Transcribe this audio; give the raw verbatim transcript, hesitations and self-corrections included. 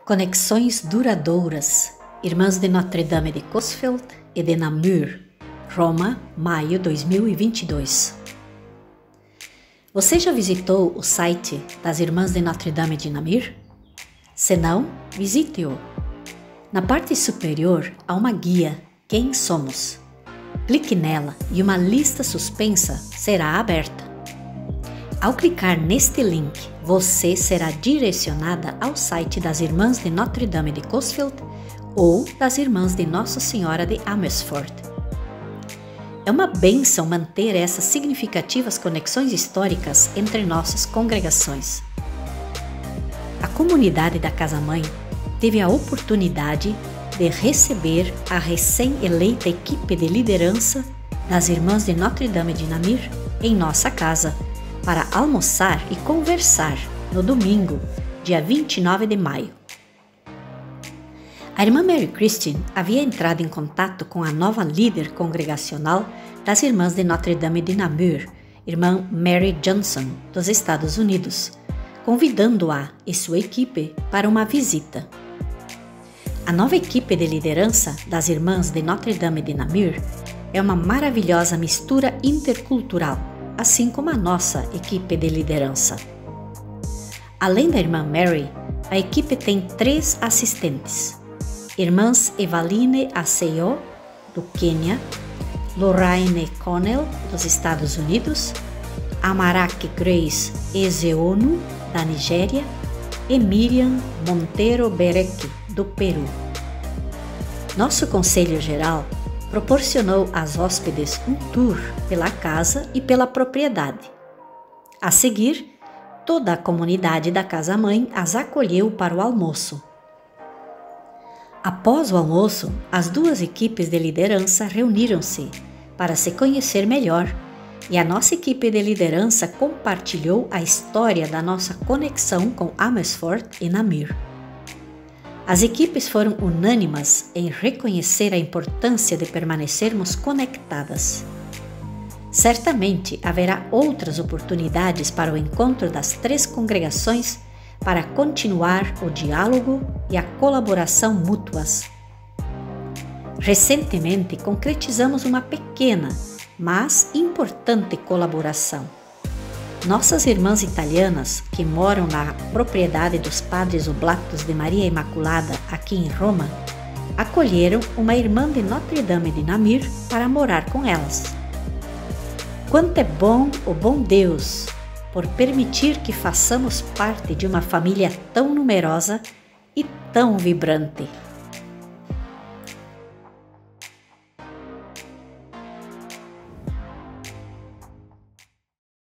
Conexões duradouras. Irmãs de Notre-Dame de Coesfeld e de Namur, Roma, maio dois mil e vinte e dois. Você já visitou o site das Irmãs de Notre-Dame de Namur? Se não, visite-o. Na parte superior há uma guia Quem Somos. Clique nela e uma lista suspensa será aberta. Ao clicar neste link, você será direcionada ao site das Irmãs de Notre-Dame de Coesfeld ou das Irmãs de Nossa Senhora de Amersfoort. É uma bênção manter essas significativas conexões históricas entre nossas congregações. A comunidade da Casa-Mãe teve a oportunidade de receber a recém-eleita equipe de liderança das Irmãs de Notre-Dame de Namur em nossa casa, para almoçar e conversar no domingo, dia vinte e nove de maio. A irmã Mary Christine havia entrado em contato com a nova líder congregacional das Irmãs de Notre-Dame de Namur, irmã Mary Johnson, dos Estados Unidos, convidando-a e sua equipe para uma visita. A nova equipe de liderança das Irmãs de Notre-Dame de Namur é uma maravilhosa mistura intercultural, assim como a nossa equipe de liderança. Além da irmã Mary, a equipe tem três assistentes: irmãs Evaline Aseyo, do Quênia, Lorraine Connell, dos Estados Unidos, Amarak Grace Ezeonu, da Nigéria, e Miriam Monteiro Berek, do Peru. Nosso Conselho Geral proporcionou às hóspedes um tour pela casa e pela propriedade. A seguir, toda a comunidade da Casa-Mãe as acolheu para o almoço. Após o almoço, as duas equipes de liderança reuniram-se para se conhecer melhor e a nossa equipe de liderança compartilhou a história da nossa conexão com Amersfoort e Namur. As equipes foram unânimes em reconhecer a importância de permanecermos conectadas. Certamente haverá outras oportunidades para o encontro das três congregações para continuar o diálogo e a colaboração mútuas. Recentemente concretizamos uma pequena, mas importante colaboração. Nossas irmãs italianas, que moram na propriedade dos Padres Oblatos de Maria Imaculada, aqui em Roma, acolheram uma irmã de Notre-Dame de Namur para morar com elas. Quanto é bom o bom Deus por permitir que façamos parte de uma família tão numerosa e tão vibrante!